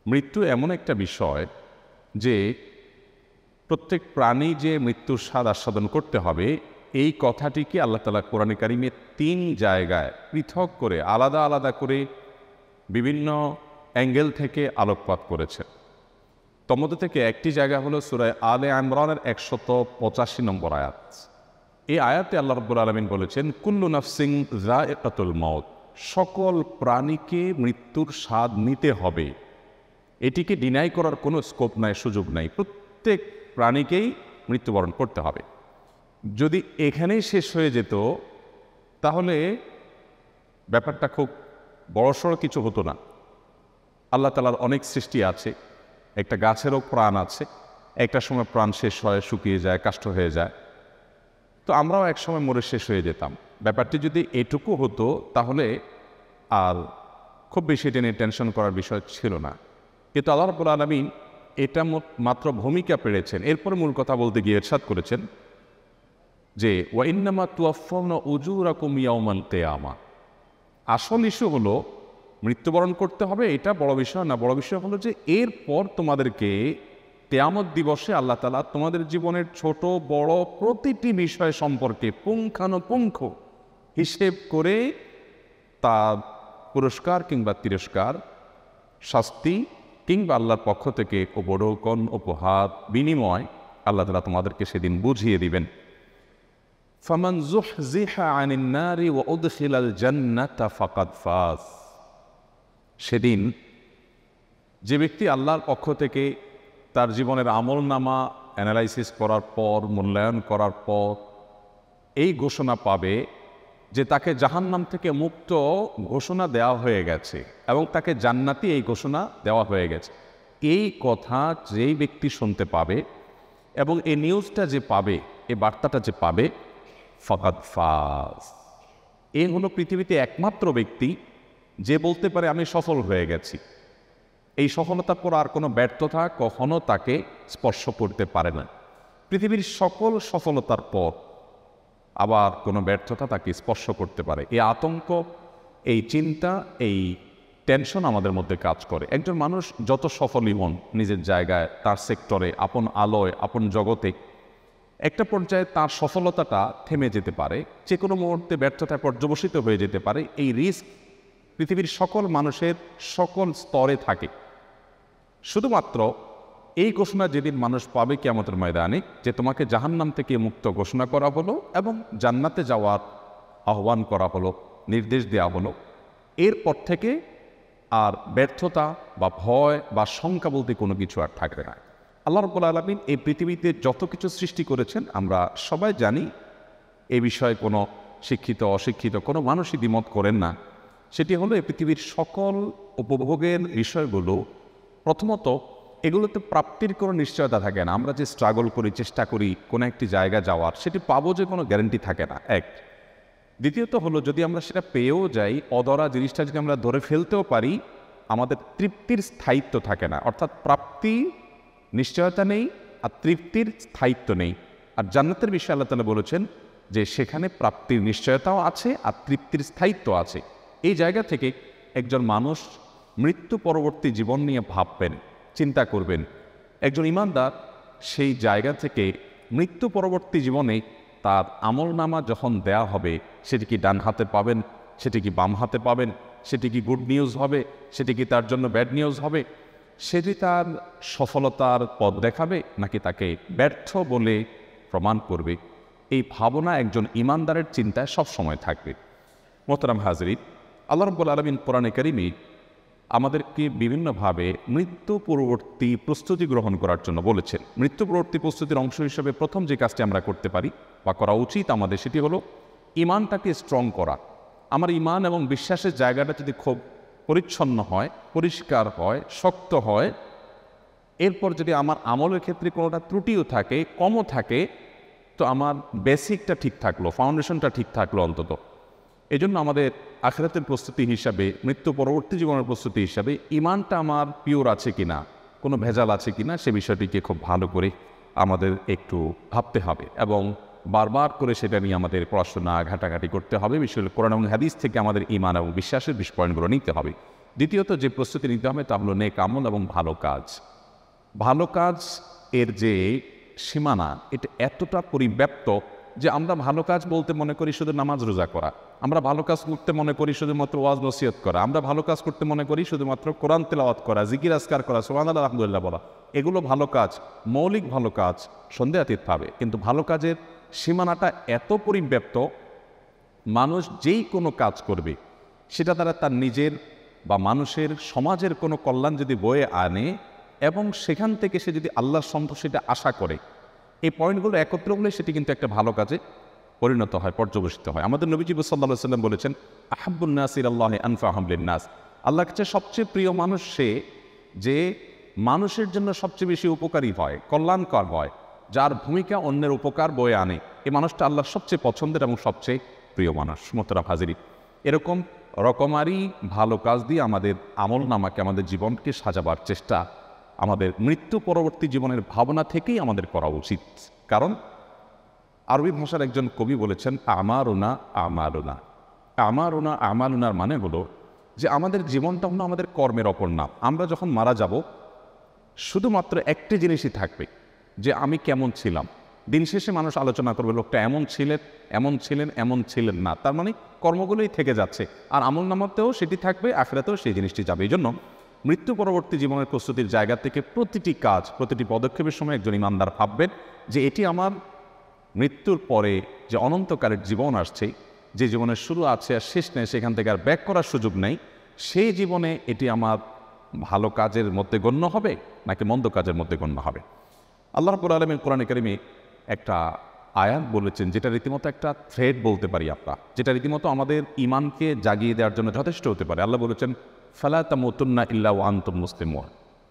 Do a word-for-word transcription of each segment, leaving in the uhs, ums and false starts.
মৃত্যু এমন একটা বিষয় যে প্রত্যেক প্রাণী যে মৃত্যুর স্বাদ আস্বাদন করতে হবে, এই কথাটিকে আল্লাহ তাআলা কোরআনে কারিমে তিন জায়গায় পৃথক করে আলাদা আলাদা করে বিভিন্ন অ্যাঙ্গেল থেকে আলোকপাত করেছে। তন্মধ্যে থেকে একটি জায়গা হলো সূরা আলে ইমরানের একশত পঁচাশি নম্বর আয়াত। এই আয়াতে আল্লাহ রাব্বুল আলামিন বলেছেন, কুল্লু নাফসিন যায়িকাতুল মাউত, সকল প্রাণীকে মৃত্যুর স্বাদ নিতে হবে। এটিকে ডিনাই করার কোনো স্কোপ নাই, সুযোগ নাই। প্রত্যেক প্রাণীকেই মৃত্যুবরণ করতে হবে। যদি এখানেই শেষ হয়ে যেত তাহলে ব্যাপারটা খুব বড়সড় কিছু হতো না। আল্লাহ তাআলার অনেক সৃষ্টি আছে, একটা গাছেরও প্রাণ আছে, একটা সময় প্রাণ শেষ হয়, শুকিয়ে যায়, কাষ্ঠ হয়ে যায়। তো আমরাও এক সময় মরে শেষ হয়ে যেতাম। ব্যাপারটি যদি এটুকু হতো তাহলে আর খুব বেশি এটা নিয়ে টেনশন করার বিষয় ছিল না। কিন্তু আল্লাহ রাব্বুল আলামিন এটা মাত্র ভূমিকা পেরেছেন, এরপরে মূল কথা বলতে গিয়ে ইরশাদ করেছেন যে ওয়া ইন্নামা তুওয়াফাউনা উজুরাকুম ইয়াউমাল কিয়ামা। আসল ইস্যু হলো মৃত্যুবরণ করতে হবে, এটা বড় বিষয় না। বড় বিষয় হলো যে এরপর তোমাদেরকে কিয়ামত দিবসে আল্লাহ তাআলা তোমাদের জীবনের ছোট বড় প্রতিটি বিষয় সম্পর্কে পুঙ্খানুপুঙ্খ হিসেব করে তার পুরস্কার কিংবা তিরস্কার, শাস্তি কিংবা আল্লাহর পক্ষ থেকে উপঢৌকন, উপহার, বিনিময় আল্লাহ তাআলা তোমাদেরকে সেদিন বুঝিয়ে দিবেন। ফামান যুহজিহা আনিন নারি ওয়া উদখিলাল জান্নাতা ফাকাদ ফাজ। সেদিন যে ব্যক্তি আল্লাহর পক্ষ থেকে তার জীবনের আমলনামা অ্যানালাইসিস করার পর, মূল্যায়ন করার পর এই ঘোষণা পাবে যে তাকে জাহান্নাম থেকে মুক্ত ঘোষণা দেওয়া হয়ে গেছে এবং তাকে জান্নাতি এই ঘোষণা দেওয়া হয়ে গেছে, এই কথা যেই ব্যক্তি শুনতে পাবে এবং এই নিউজটা যে পাবে, এই বার্তাটা যে পাবে, ফাকাদ ফাজ, এ হলো পৃথিবীতে একমাত্র ব্যক্তি যে বলতে পারে আমি সফল হয়ে গেছি। এই সফলতার পর আর কোনো ব্যর্থতা কখনো তাকে স্পর্শ করতে পারে না। পৃথিবীর সকল সফলতার পর আবার কোনো ব্যর্থতা তাকে স্পর্শ করতে পারে। এই আতঙ্ক, এই চিন্তা, এই টেনশন আমাদের মধ্যে কাজ করে। একজন মানুষ যত সফলই হন নিজের জায়গায়, তার সেক্টরে, আপন আলোয়, আপন জগতে, একটা পর্যায়ে তার সফলতাটা থেমে যেতে পারে, যে কোনো মুহূর্তে ব্যর্থতায় পর্যবসিত হয়ে যেতে পারে। এই রিস্ক পৃথিবীর সকল মানুষের সকল স্তরে থাকে। শুধুমাত্র এই ঘোষণা যেদিন মানুষ পাবে কিয়ামতের ময়দানে, যে তোমাকে জাহান্নাম থেকে মুক্ত ঘোষণা করা হলো এবং জান্নাতে যাওয়ার আহ্বান করা হলো, নির্দেশ দেওয়া হলো, এরপর থেকে আর ব্যর্থতা বা ভয় বা শঙ্কা বলতে কোনো কিছু আর থাকবে না। আল্লাহ রাব্বুল আলামিন এই পৃথিবীতে যত কিছু সৃষ্টি করেছেন আমরা সবাই জানি, এ বিষয়ে কোনো শিক্ষিত অশিক্ষিত কোনো মানুষই দ্বিমত করেন না। সেটি হলো এই পৃথিবীর সকল উপভোগের বিষয়গুলো, প্রথমত এগুলোতে প্রাপ্তির কোনো নিশ্চয়তা থাকে না। আমরা যে স্ট্রাগল করি, চেষ্টা করি কোনো একটি জায়গা যাওয়ার, সেটি পাবো যে কোনো গ্যারান্টি থাকে না, এক। দ্বিতীয়ত হলো যদি আমরা সেটা পেয়েও যাই, অধরা জিনিসটা যদি আমরা ধরে ফেলতেও পারি, আমাদের তৃপ্তির স্থায়িত্ব থাকে না। অর্থাৎ প্রাপ্তি নিশ্চয়তা নেই আর তৃপ্তির স্থায়িত্ব নেই। আর জান্নাতের বিষয়ে আল্লাহ তাআলা বলেছেন যে সেখানে প্রাপ্তির নিশ্চয়তাও আছে আর তৃপ্তির স্থায়িত্ব আছে। এই জায়গা থেকে একজন মানুষ মৃত্যু পরবর্তী জীবন নিয়ে ভাববেন, চিন্তা করবেন। একজন ঈমানদার সেই জায়গা থেকে মৃত্যু পরবর্তী জীবনে তার আমলনামা যখন দেয়া হবে, সেটি কি ডান হাতে পাবেন, সেটি কি বাম হাতে পাবেন, সেটি কি গুড নিউজ হবে, সেটি কি তার জন্য ব্যাড নিউজ হবে, সেটি তার সফলতার পথ দেখাবে নাকি তাকে ব্যর্থ বলে প্রমাণ করবে, এই ভাবনা একজন ঈমানদারের চিন্তায় সবসময় থাকবে। মোহতারাম হাজরিন, আল্লাহ রাব্বুল আলামিন কোরআনে কারিমে আমাদেরকে বিভিন্নভাবে মৃত্যু পূর্ববর্তী প্রস্তুতি গ্রহণ করার জন্য বলেছেন। মৃত্যু পূর্ববর্তী প্রস্তুতির অংশ হিসেবে প্রথম যে কাজটি আমরা করতে পারি বা করা উচিত আমাদের, সেটি হলো ঈমানটাকে স্ট্রং করা। আমার ঈমান এবং বিশ্বাসের জায়গাটা যদি খুব পরিচ্ছন্ন হয়, পরিষ্কার হয়, শক্ত হয়, এরপর যদি আমার আমলের ক্ষেত্রে কোনোটা ত্রুটিও থাকে, কমও থাকে, তো আমার বেসিকটা ঠিক থাকলো, ফাউন্ডেশনটা ঠিক থাকলো অন্তত। এই জন্য আমাদের আখিরাতের প্রস্তুতি হিসাবে, মৃত্যু পরবর্তী জীবনের প্রস্তুতি হিসাবে ঈমানটা আমার পিওর আছে কিনা, কোনো ভেজাল আছে কিনা, সে বিষয়টিকে খুব ভালো করে আমাদের একটু ভাবতে হবে এবং বারবার করে সেটা নিয়ে আমাদের পড়াশোনা ঘাটাঘাটি করতে হবে। বিশেষ করে কোরআন এবং হাদিস থেকে আমাদের ঈমান এবং বিশ্বাসের বিষ পয়েন্টগুলো নিতে হবে। দ্বিতীয়ত যে প্রস্তুতি নিতে হবে তা হলো নেক আমল এবং ভালো কাজ। ভালো কাজ এর যে সীমানা এটা এতটা পরিব্যাপ্ত যে আমরা ভালো কাজ বলতে মনে করি শুধু নামাজ রোজা করা, আমরা ভালো কাজ করতে মনে করি শুধুমাত্র ওয়াজ নসিহত করা, আমরা ভালো কাজ করতে মনে করি শুধুমাত্র কোরআন তেলাওয়াত করা, জিকির আজকার করা, সুবহানাল্লাহ আলহামদুলিল্লাহ বলা। এগুলো ভালো কাজ, মৌলিক ভালো কাজ, সন্দেহাতীতভাবে। কিন্তু ভালো কাজের সীমানাটা এত পরিব্যাপ্ত, মানুষ যেই কোনো কাজ করবে সেটা দ্বারা তার নিজের বা মানুষের সমাজের কোনো কল্যাণ যদি বয়ে আনে এবং সেখান থেকে সে যদি আল্লাহর সন্তোষিটা আশা করে, এই পয়েন্টগুলো একত্র হলে সেটি কিন্তু একটা ভালো কাজে পরিণত হয়, পর্যবেসিত হয়। আমাদের নবীজি সাল্লাল্লাহু আলাইহি ওয়াসাল্লাম বলেছেন, আহাব্বুন নাস ইলাল্লাহি আনফাহুম লিন-নাস। আল্লাহর কাছে সবচেয়ে প্রিয় মানুষ সে যে মানুষের জন্য সবচেয়ে বেশি উপকারী হয়, কল্যাণকর হয়, যার ভূমিকা অন্যের উপকার বয়ে আনে। এই মানুষটা আল্লাহর সবচেয়ে পছন্দের এবং সবচেয়ে প্রিয় মানুষ। মোহতারাম হাজিরিন, এরকম রকমারি ভালো কাজ দিয়ে আমাদের আমল নামাকে, আমাদের জীবনকে সাজাবার চেষ্টা আমাদের মৃত্যু পরবর্তী জীবনের ভাবনা থেকেই আমাদের করা উচিত। কারণ আরবি ভাষার একজন কবি বলেছেন, আমারুনা আমারুনা আমারুনা আমারুনার মানে হলো যে আমাদের জীবনটা হলো আমাদের কর্মের অপর নাম। আমরা যখন মারা যাব শুধুমাত্র একটি জিনিসই থাকবে, যে আমি কেমন ছিলাম। দিন শেষে মানুষ আলোচনা করবে লোকটা এমন ছিলেন, এমন ছিলেন, এমন ছিলেন না। তার মানে কর্মগুলোই থেকে যাচ্ছে, আর আমল নামাতেও সেটি থাকবে, আখিরাতেও সেই জিনিসটি যাবে। এই জন্য মৃত্যু পরবর্তী জীবনের প্রস্তুতির জায়গা থেকে প্রতিটি কাজ, প্রতিটি পদক্ষেপের সময় একজন ইমানদার ভাববেন যে এটি আমার মৃত্যুর পরে যে অনন্তকালের জীবন আসছে, যে জীবনের শুরু আছে আর শেষ নেই, সেখান থেকে আর ব্যাক করার সুযোগ নেই, সেই জীবনে এটি আমার ভালো কাজের মধ্যে গণ্য হবে নাকি মন্দ কাজের মধ্যে গণ্য হবে। আল্লাহ রাব্বুল আলামিন কোরআনে কারিমে একটা আয়াত বলেছেন, যেটা রীতিমতো একটা থ্রেড বলতে পারি আমরা, যেটা রীতিমতো আমাদের ইমানকে জাগিয়ে দেওয়ার জন্য যথেষ্ট হতে পারে। আল্লাহ বলেছেন, ফালা তামুতুন্না ইল্লা ওয়া আনতুম মুসলিমুন।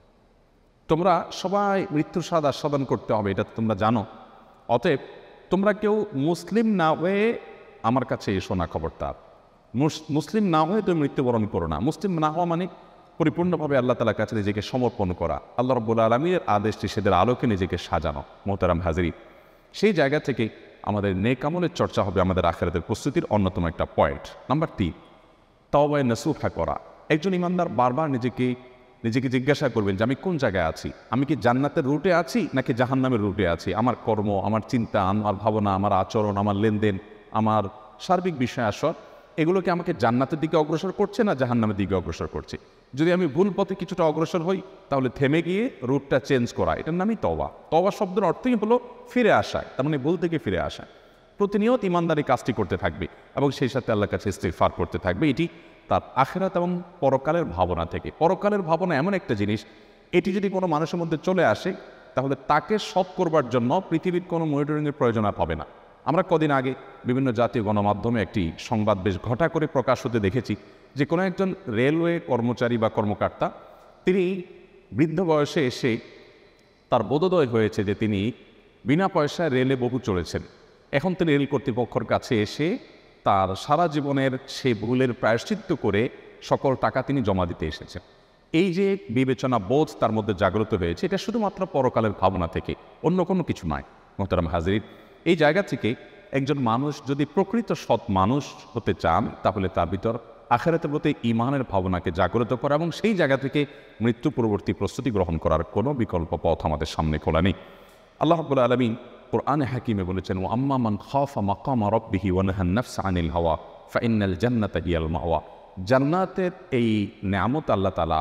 তোমরা সবাই মৃত্যুর স্বাদ আস্বাদন করতে হবে, এটা তোমরা জানো। অতএব তোমরা কেউ মুসলিম না হয়ে আমার কাছে এসো না, খবরদার। মুসলিম না হয়ে তুমি মৃত্যুবরণ করো না। মুসলিম না হওয়া মানে পরিপূর্ণভাবে আল্লাহ তাআলার কাছে নিজেকে সমর্পণ করা, আল্লাহ রাব্বুল আলামিনের আদেশ নিষেধের আলোকে নিজেকে সাজানো। মোহতারাম হাজিরিন, সেই জায়গা থেকে আমাদের নেক আমলের চর্চা হবে আমাদের আখিরাতের প্রস্তুতির অন্যতম একটা পয়েন্ট। নাম্বার তিন, তাওবায়ে নাসুহা করা। একজন ইমানদার বারবার নিজেকে নিজেকে জিজ্ঞাসা করবেন যে আমি কোন জায়গায় আছি, আমি কি জান্নাতের রুটে আছি নাকি জাহান্নামের রুটে আছি। আমার কর্ম, আমার চিন্তা, আমার ভাবনা, আমার আচরণ, আমার লেনদেন, আমার সার্বিক বিষয় আসর, এগুলো কি আমাকে জান্নাতের দিকে অগ্রসর করছে না জাহান্নামের দিকে অগ্রসর করছে। যদি আমি ভুল পথে কিছুটা অগ্রসর হই, তাহলে থেমে গিয়ে রুটটা চেঞ্জ করা, এটার নামই তওবা। তওবা শব্দের অর্থই হলো ফিরে আসা, তার মানে ভুল থেকে ফিরে আসা। প্রতিনিয়ত ইমানদারি কাজটি করতে থাকবে এবং সেই সাথে আল্লাহর কাছে ইস্তিগফার করতে থাকবে। এটি তার আখিরাত এবং পরকালের ভাবনা থেকে। পরকালের ভাবনা এমন একটা জিনিস, এটি যদি কোনো মানুষের মধ্যে চলে আসে, তাহলে তাকে সৎ করবার জন্য পৃথিবীর কোনো মনিটরিংয়ের প্রয়োজন আর হবে না। আমরা কদিন আগে বিভিন্ন জাতীয় গণমাধ্যমে একটি সংবাদ বেশ ঘটা করে প্রকাশ হতে দেখেছি যে কোনো একজন রেলওয়ে কর্মচারী বা কর্মকর্তা, তিনি বৃদ্ধ বয়সে এসে তার বোধোদয় হয়েছে যে তিনি বিনা পয়সায় রেলে বহু চলেছেন। এখন তিনি রেল কর্তৃপক্ষের কাছে এসে তার সারা জীবনের সেই ভুলের প্রায়শ্চিত্ত করে সকল টাকা তিনি জমা দিতে এসেছেন। এই যে বিবেচনা বোধ তার মধ্যে জাগ্রত হয়েছে, এটা শুধুমাত্র পরকালের ভাবনা থেকে, অন্য কোনো কিছু নয়। মোহতারাম হাজিরিন, এই জায়গা থেকে একজন মানুষ যদি প্রকৃত সৎ মানুষ হতে চান, তাহলে তার ভিতর আখিরাতের প্রতি ঈমানের ভাবনাকে জাগ্রত করা এবং সেই জায়গা থেকে মৃত্যু পরবর্তী প্রস্তুতি গ্রহণ করার কোনো বিকল্প পথ আমাদের সামনে খোলা নেই। আল্লাহ রাব্বুল আলামিন কুরআনে হাকিমে বলেছেন, ওয়া আম্মা মান খাফা মাকামা রাব্বিহি ওয়া নাহা আন-নাফসা আনিল হাওয়া ফাইন্নাল জান্নাতা হিয়াল মাওয়া। জান্নাতের এই নেয়ামত আল্লাহ তাআলা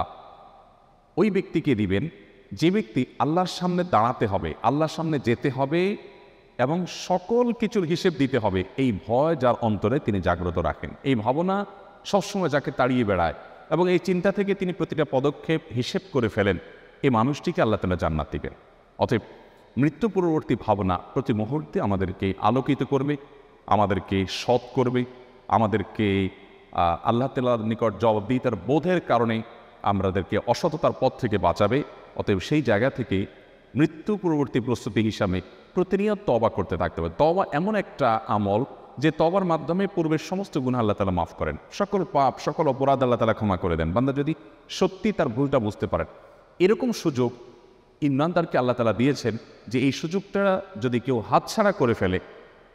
ওই ব্যক্তিকে দিবেন যে ব্যক্তি আল্লাহর সামনে দাঁড়াতে হবে, আল্লাহর সামনে যেতে হবে এবং সকল কিছুর হিসেব দিতে হবে, এই ভয় যার অন্তরে তিনি জাগ্রত রাখেন, এই ভাবনা সবসময় যাকে তাড়িয়ে বেড়ায় এবং এই চিন্তা থেকে তিনি প্রতিটা পদক্ষেপ হিসেব করে ফেলেন, এই মানুষটিকে আল্লাহ তাআলা জান্নাত দিবেন। অতএব মৃত্যু পূর্ববর্তী ভাবনা প্রতি মুহূর্তে আমাদেরকে আলোকিত করবে, আমাদেরকে সৎ করবে, আমাদেরকে আল্লাহ তাআলার নিকট জবাবদিহিতার বোধের কারণে আমাদেরকে অসততার পথ থেকে বাঁচাবে। অতএব সেই জায়গা থেকে মৃত্যু পূর্ববর্তী প্রস্তুতি হিসাবে প্রতিনিয়ত তওবা করতে থাকতে হবে। তওবা এমন একটা আমল যে তওবার মাধ্যমে পূর্বের সমস্ত গুনাহ আল্লাহ তাআলা মাফ করেন, সকল পাপ, সকল অপরাধ আল্লাহ তাআলা ক্ষমা করে দেন। বান্দা যদি সত্যি তার ভুলটা বুঝতে পারেন, এরকম সুযোগ ইমানদারকে আল্লাহ তাআলা দিয়েছেন যে এই সুযোগটা যদি কেউ হাতছাড়া করে ফেলে,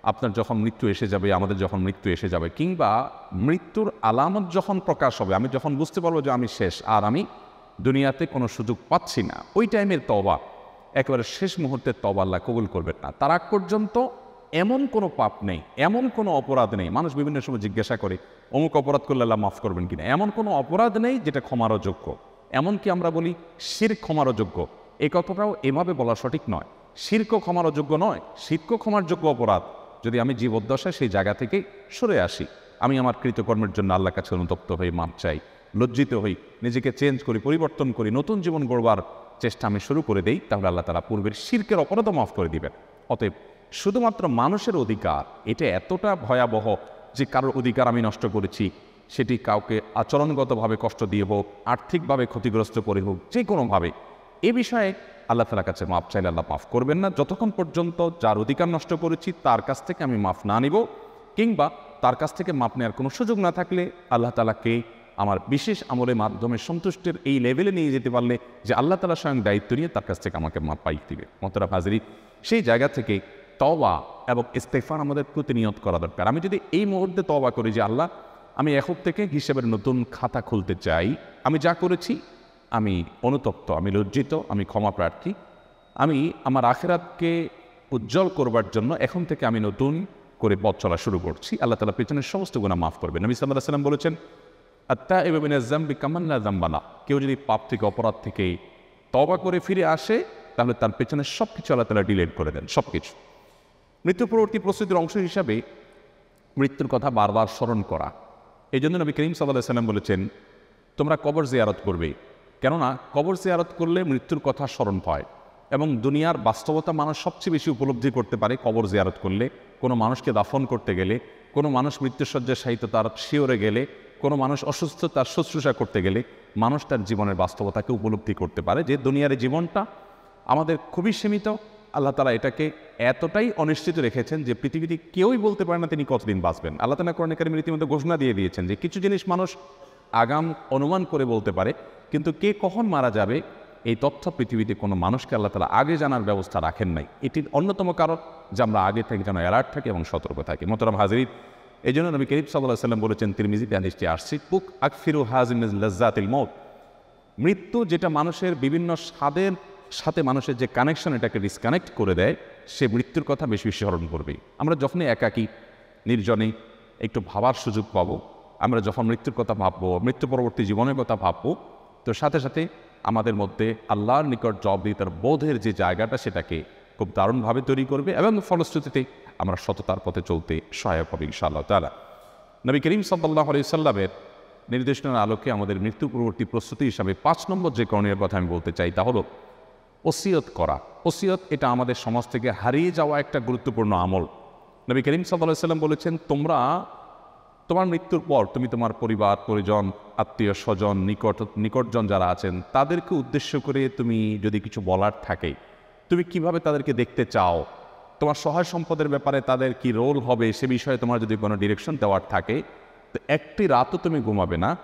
আপনার যখন মৃত্যু এসে যাবে, আমাদের যখন মৃত্যু এসে যাবে, কিংবা মৃত্যুর আলামত যখন প্রকাশ হবে, আমি যখন বুঝতে পারবো যে আমি শেষ, আর আমি দুনিয়াতে কোনো সুযোগ পাচ্ছি না, ওই টাইমের তওবা, একেবারে শেষ মুহূর্তের তওবা আল্লাহ কবুল করবেন না। তার আগ পর্যন্ত এমন কোনো পাপ নেই, এমন কোনো অপরাধ নেই। মানুষ বিভিন্ন সময় জিজ্ঞাসা করে অমুক অপরাধ করলে আল্লাহ মাফ করবেন কিনা। এমন কোনো অপরাধ নেই যেটা ক্ষমারও যোগ্য। এমনকি আমরা বলি শিরক ক্ষমারও যোগ্য, এই কথাটাও এভাবে বলা সঠিক নয়। শিরকও ক্ষমারও যোগ্য নয়, শিরকও ক্ষমার যোগ্য অপরাধ যদি আমি জীবদ্দশায় সেই জায়গা থেকে সরে আসি, আমি আমার কৃতকর্মের জন্য আল্লাহর কাছে অনুতপ্ত হই, মাপ চাই, লজ্জিত হই, নিজেকে চেঞ্জ করি, পরিবর্তন করি, নতুন জীবন গড়বার চেষ্টা আমি শুরু করে দেই, তাহলে আল্লাহ তাআলা পূর্বের শিরকের অপরাধও মাফ করে দিবেন। অতএব শুধুমাত্র মানুষের অধিকার এটা এতটা ভয়াবহ যে কারোর অধিকার আমি নষ্ট করেছি, সেটি কাউকে আচরণগতভাবে কষ্ট দিয়ে হোক, আর্থিকভাবে ক্ষতিগ্রস্ত করে হোক, যে কোনোভাবে, এ বিষয়ে আল্লাহ তাআলার কাছে মাপ চাইলে আল্লাহ মাফ করবেন না, যতক্ষণ পর্যন্ত যার অধিকার নষ্ট করেছি তার কাছ থেকে আমি মাফ না নিব, কিংবা তার কাছ থেকে মাপ নেওয়ার কোনো সুযোগ না থাকলে আল্লাহ তাআলাকে আমার বিশেষ আমলের মাধ্যমে সন্তুষ্টের এই লেভেলে নিয়ে যেতে পারলে যে আল্লাহ তাআলা স্বয়ং দায়িত্ব নিয়ে তার কাছ থেকে আমাকে মাপ পাই দিবে। মোহতারাম হাজরিন, সেই জায়গা থেকে তওবা এবং ইস্তেগফার আমাদের প্রতিনিয়ত করা দরকার। আমি যদি এই মুহূর্তে তওবা করি যে আল্লাহ আমি এখন থেকে হিসেবের নতুন খাতা খুলতে চাই, আমি যা করেছি আমি অনুতপ্ত, আমি লজ্জিত, আমি ক্ষমা প্রার্থী, আমি আমার আখিরাতকে উজ্জ্বল করবার জন্য এখন থেকে আমি নতুন করে পথ চলা শুরু করছি, আল্লাহ তাআলা পেছনের সমস্ত গুনাহ মাফ করবেন। নবী সাল্লাল্লাহু আলাইহি ওয়াসাল্লাম বলেছেন, আত-তাইবু মিনাজ যামবি কামান লা যামবা লাহু, কেউ যদি পাপ থেকে অপরাধ থেকে তওবা করে ফিরে আসে তাহলে তার পেছনের সব কিছু আল্লাহ তাআলা ডিলিট করে দেন, সব কিছু। মৃত্যু পরবর্তী প্রস্তুতির অংশ হিসাবে মৃত্যুর কথা বারবার স্মরণ করা। এই জন্য নবী করিম সাল্লাল্লাহু আলাইহি ওয়াসাল্লাম বলেছেন, তোমরা কবর জিয়ারত করবে, কেননা কবর জিয়ারত করলে মৃত্যুর কথা স্মরণ হয় এবং দুনিয়ার বাস্তবতা মানুষ সবচেয়ে বেশি উপলব্ধি করতে পারে কবর জিয়ারত করলে। কোনো মানুষকে দাফন করতে গেলে, কোনো মানুষ মৃত্যুসজ্জায় শায়িত তার শিওরে গেলে, কোনো মানুষ অসুস্থ তার শুশ্রূষা করতে গেলে মানুষ তার জীবনের বাস্তবতাকে উপলব্ধি করতে পারে যে দুনিয়ার জীবনটা আমাদের খুবই সীমিত। আল্লাহ তাআলা এটাকে এতটাই অনিশ্চিত রেখেছেন যে পৃথিবীতে কেউই বলতে পারে না তিনি কতদিন বাঁচবেন। আল্লাহ তাআলা কোরআনে কারিমে রীতিমতো ঘোষণা দিয়ে দিয়েছেন যে কিছু জিনিস মানুষ আগাম অনুমান করে বলতে পারে, কিন্তু কে কখন মারা যাবে এই তথ্য পৃথিবীতে কোনো মানুষকে আল্লাহ তাআলা আগে জানার ব্যবস্থা রাখেন নাই। এটির অন্যতম কারণ যে আমরা আগে থেকে যেন অ্যালার্ট থাকি এবং সতর্ক থাকি। মোহতারাম হাজরিন, এই জন্য নবী করিম সাল্লাল্লাহু আলাইহি ওয়াসাল্লাম বলেছেন, তিরমিজিতে হাদিসটি আসছে, বুক আকফিরু হাযিন লাজ্জাতিল মউত, মৃত্যু যেটা মানুষের বিভিন্ন স্বাদের সাথে মানুষের যে কানেকশন এটাকে ডিসকানেক্ট করে দেয়, সে মৃত্যুর কথা বেশি বেশি স্মরণ করবে। আমরা যখনই একাকী নির্জনে একটু ভাবার সুযোগ পাবো, আমরা যখন মৃত্যুর কথা ভাববো, মৃত্যু পরবর্তী জীবনের কথা ভাববো, তো সাথে সাথে আমাদের মধ্যে আল্লাহর নিকট জবাবদিহিতার বোধের যে জায়গাটা সেটাকে খুব দারুণভাবে তৈরি করবে এবং ফলশ্রুতিতে আমরা সততার পথে চলতে সহায়ক হবে ইনশাআল্লাহ তাআলা। নবী করিম সাল্লাল্লাহু আলাইহি সাল্লামের নির্দেশনার আলোকে আমাদের মৃত্যু পরবর্তী প্রস্তুতি হিসাবে পাঁচ নম্বর যে করণীয় কথা আমি বলতে চাই তা হলো ওসিয়ত করা। ওসিয়ত এটা আমাদের সমাজ থেকে হারিয়ে যাওয়া একটা গুরুত্বপূর্ণ আমল। নবী করিম সাল্লাল্লাহু আলাইহি সাল্লাম বলেছেন, তোমরা তোমার মৃত্যুর পর তুমি তোমার পরিবার পরিজন, আত্মীয় স্বজন, নিকট নিকটজন যারা আছেন তাদেরকে উদ্দেশ্য করে তুমি যদি কিছু বলার থাকে, তুমি কিভাবে তাদেরকে দেখতে চাও, তোমার সহায় সম্পদের ব্যাপারে তাদের কি রোল হবে সে বিষয়ে তোমার যদি কোনো ডিরেকশন দেওয়ার থাকে, তো একটি রাতও তুমি ঘুমাবে না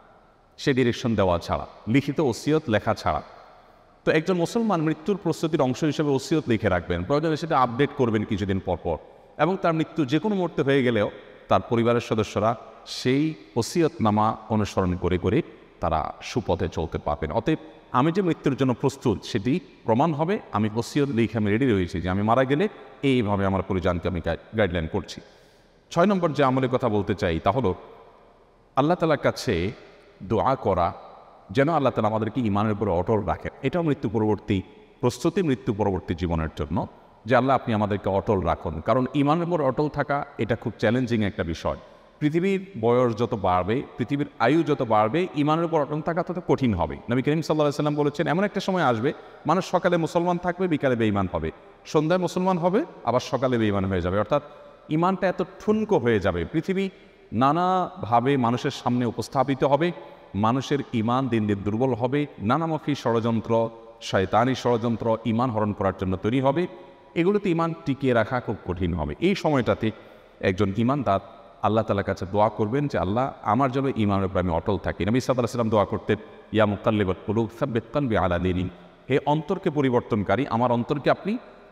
সে ডিরেকশন দেওয়া ছাড়া, লিখিত ওসিয়ত লেখা ছাড়া। তো একজন মুসলমান মৃত্যুর প্রস্তুতির অংশ হিসেবে ওসিয়ত লিখে রাখবেন, প্রয়োজনে সেটা আপডেট করবেন কিছুদিন পর পর, এবং তার মৃত্যু যে কোনো মুহূর্তে হয়ে গেলেও তার পরিবারের সদস্যরা সেই ওসিয়তনামা অনুসরণ করে করে তারা সুপথে চলতে পারবেন। অতএব আমি যে মৃত্যুর জন্য প্রস্তুত সেটি প্রমাণ হবে আমি ওসিয়ত লিখে আমি রেডি রয়েছি যে আমি মারা গেলে এইভাবে আমার পরিজনকে আমি গাইডলাইন করছি। ছয় নম্বর যে আমলের কথা বলতে চাই তা হলো আল্লাহ তাআলার কাছে দোয়া করা যেন আল্লাহ তাআলা আমাদেরকে ঈমানের উপর অটল রাখেন। এটাও মৃত্যু পরবর্তী প্রস্তুতি, মৃত্যু পরবর্তী জীবনের জন্য যে আল্লাহ আপনি আমাদেরকে অটল রাখুন। কারণ ঈমানের উপর অটল থাকা এটা খুব চ্যালেঞ্জিং একটা বিষয়। পৃথিবীর বয়স যত বাড়বে, পৃথিবীর আয়ু যত বাড়বে, ঈমানের উপর অটল থাকা তত কঠিন হবে। নবী করিম সাল্লাল্লাহু আলাইহি ওয়াসাল্লাম বলেছেন, এমন একটা সময় আসবে মানুষ সকালে মুসলমান থাকবে, বিকালে বেঈমান হবে, সন্ধ্যায় মুসলমান হবে, আবার সকালে বেঈমান হয়ে যাবে। অর্থাৎ ঈমানটা এত ঠুনকো হয়ে যাবে, পৃথিবী নানাভাবে মানুষের সামনে উপস্থাপিত হবে, মানুষের ঈমান দিন দিন দুর্বল হবে, নানামুখী ষড়যন্ত্র, শয়তানি ষড়যন্ত্র ঈমান হরণ করার জন্য তৈরি হবে। এগুলোতে ঈমান টিকিয়ে রাখা খুব কঠিন হবে। এই সময়টাতে একজন ঈমানদার আল্লাহ তাআলার কাছে দোয়া করবেন যে আল্লাহ আমার জন্য ঈমানের উপর আমি অটল থাকি। নবী সাল্লাল্লাহু আলাইহি ওয়াসাল্লাম দোয়া করতেন, ইয়া মুকাল্লিবাল কুলুব সাব্বিত কলবি আলা দীনিক, হে অন্তরকে পরিবর্তনকারী আমার অন্তরকে আপনি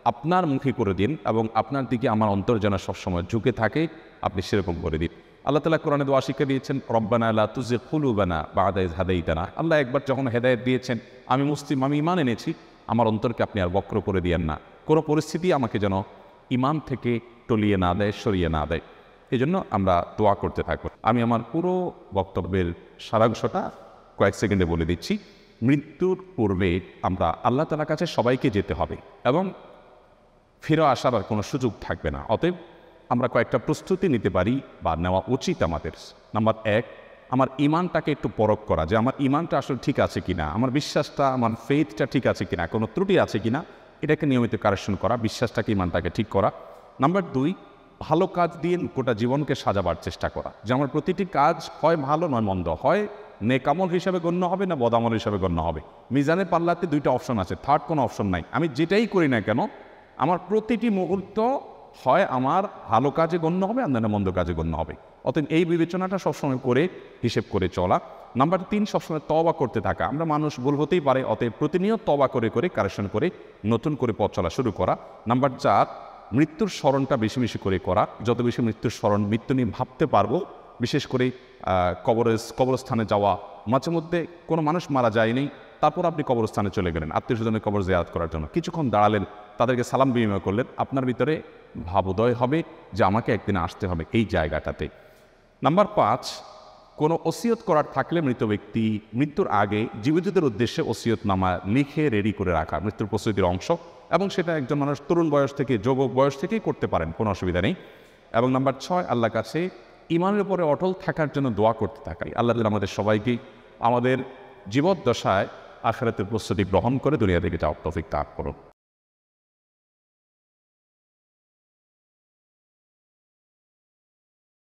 আপনার মুখে করে দিন এবং আপনার দিকে আমার অন্তর যেন সবসময় ঝুঁকে থাকে, আপনি সেরকম করে দিন। আল্লাহ তাআলা কোরআনে দোয়া শিক্ষা দিয়েছেন, রব্বানা লা তুজিগ কুলুবানা বা'দা ইয হাদাইতানা। আল্লাহ একবার যখন হেদায়েত দিয়েছেন, আমি মুসলিম, আমি ঈমান এনেছি, আমার অন্তরকে আপনি আর বক্র করে দিয়েন না। কোনো পরিস্থিতি আমাকে যেন ঈমান থেকে টলিয়ে না দেয়, সরিয়ে না দেয়। এই জন্য আমরা দোয়া করতে থাকবো। আমি আমার পুরো বক্তব্যের সারাংশটা কয়েক সেকেন্ডে বলে দিচ্ছি। মৃত্যুর পূর্বে আমরা আল্লাহ তাআলার কাছে সবাইকে যেতে হবে এবং ফিরে আসার আর কোনো সুযোগ থাকবে না। অতএব আমরা কয়েকটা প্রস্তুতি নিতে পারি বা নেওয়া উচিত আমাদের। নাম্বার এক, আমার ইমানটাকে একটু পরখ করা, যে আমার ইমানটা আসলে ঠিক আছে কিনা, আমার বিশ্বাসটা, আমার ফেথটা ঠিক আছে কিনা, কোনো ত্রুটি আছে কিনা, এটাকে নিয়মিত কারেকশন করা, বিশ্বাসটাকে, ইমানটাকে ঠিক করা। নাম্বার দুই, ভালো কাজ দিয়ে গোটা জীবনকে সাজাবার চেষ্টা করা, যে আমার প্রতিটি কাজ হয় ভালো নয় মন্দ, হয় নেকামল হিসাবে গণ্য হবে না বদামল হিসাবে গণ্য হবে। মিজানের পাল্লাতে দুইটা অপশন আছে, থার্ড কোনো অপশন নাই। আমি যেটাই করি না কেন, আমার প্রতিটি মুহূর্ত হয় আমার ভালো কাজে গণ্য হবে আর না মন্দ কাজে গণ্য হবে। অতএব এই বিবেচনাটা সবসময় করে হিসেব করে চলা। নাম্বার তিন, সবসময় তওবা করতে থাকা। আমরা মানুষ ভুল হতেই পারে, অতএব প্রতিনিয়ত তওবা করে করে কারেকশন করে নতুন করে পথ চলা শুরু করা। নাম্বার চার, মৃত্যুর স্মরণটা বেশি বেশি করে করা। যত বেশি মৃত্যুর স্মরণ, মৃত্যু নিয়ে ভাবতে পারবো, বিশেষ করে কবরে কবরস্থানে যাওয়া। মাঝে মধ্যে কোনো মানুষ মারা যায়নি, তারপর আপনি কবরস্থানে চলে গেলেন আত্মীয় স্বজনের কবর জিয়ারত করার জন্য, কিছুক্ষণ দাঁড়ালেন, তাদেরকে সালাম বিনিময় করলেন, আপনার ভিতরে ভাবোদয় হবে যে আমাকে একদিন আসতে হবে এই জায়গাটাতে। নাম্বার পাঁচ, কোনো ওসিয়ত করার থাকলে মৃত ব্যক্তি মৃত্যুর আগে জীবিতদের উদ্দেশ্যে ওসিয়তনামা লিখে রেডি করে রাখা, মৃত্যুর প্রস্তুতির অংশ, এবং সেটা একজন মানুষ তরুণ বয়স থেকে যুবক বয়স থেকেই করতে পারেন, কোনো অসুবিধা নেই। এবং নাম্বার ছয়, আল্লাহর কাছে ইমানের উপরে অটল থাকার জন্য দোয়া করতে থাকাই। আল্লাহ আমাদের সবাইকে আমাদের জীবদ্দশায় আখিরাতের প্রস্তুতি গ্রহণ করে দুনিয়া থেকে যাওয়ার তৌফিক দান করুন।